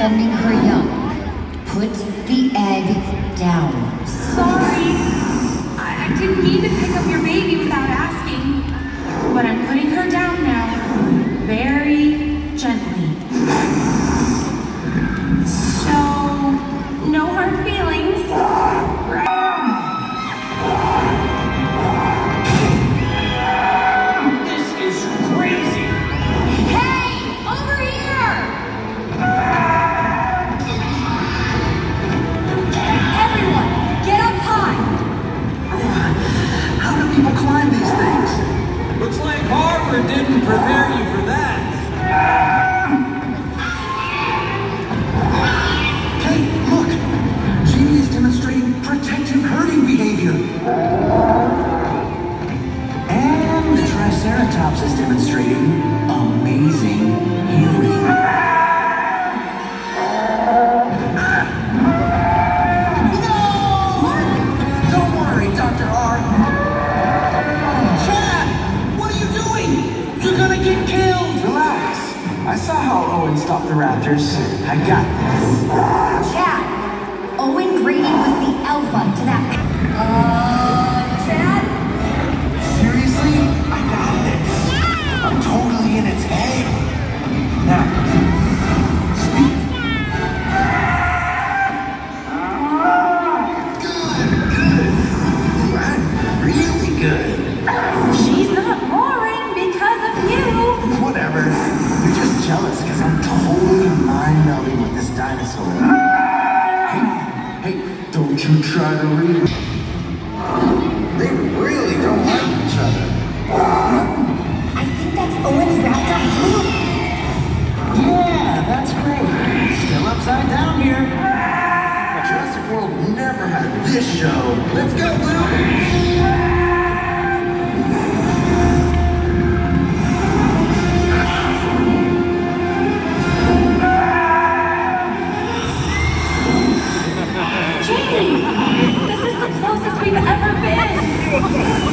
defending her young. Put the egg down. Sorry. I didn't mean to pick up your baby without asking. But I'm putting her down now. Very gently. So, no hard feelings. Right? This is crazy. Hey! Over here! Everyone, get up high! How do people climb these things? Looks like Harvard didn't prepare you for that. Hey, look! Jeannie is demonstrating protective herding behavior. And the Triceratops is demonstrating amazing healing. No! Don't worry, Dr. R. Chad! What are you doing? You're gonna get killed! Relax. I saw how Owen stopped the raptors. I got this. Chad, Owen Grady was the alpha to that. Chad? Seriously? I got this. I'm totally in its head. Now, speak. Good. I'm really good. She's not roaring because of you. Whatever. You're just jealous because I'm totally mind-melding with this dinosaur. Hey, don't you try to read. They really don't like each other. I think that's Owen's raptor blue. Yeah, that's great. Still upside down here. Jurassic World never had this show. Let's go, Blue! Jamie, this is the closest we've ever been.